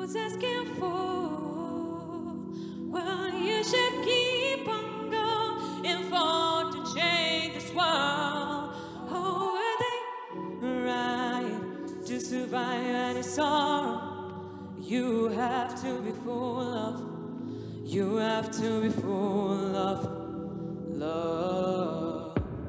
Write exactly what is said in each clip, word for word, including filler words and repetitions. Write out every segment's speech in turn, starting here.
was asking for. Well, you should keep on going for to change this world. Oh, were they right to survive any sorrow? You have to be full of, you have to be full of love.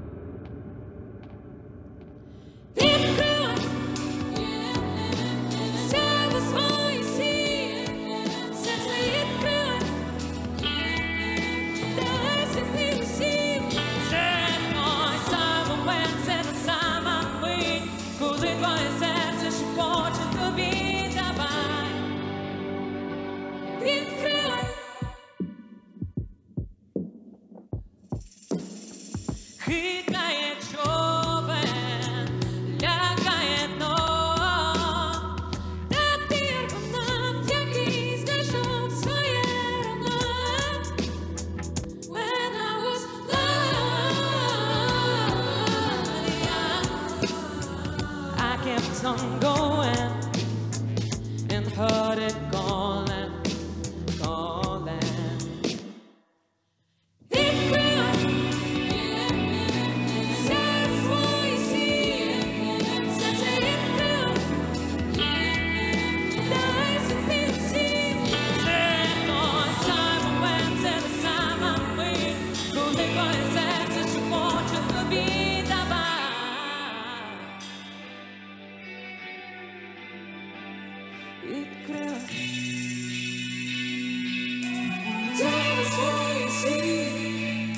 Хитає човен, лягає дно, та пірвонавт, який знайшов своє равно. When I was lonely, I kept on going and heard it calling, calling.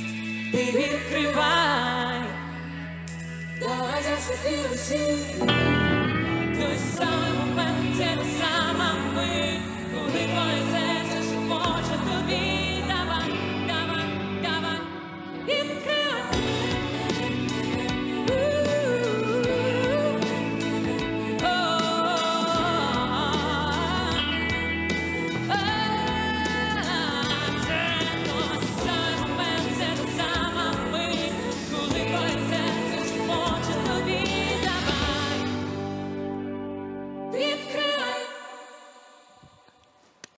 Відкривай, давай засвіти усі.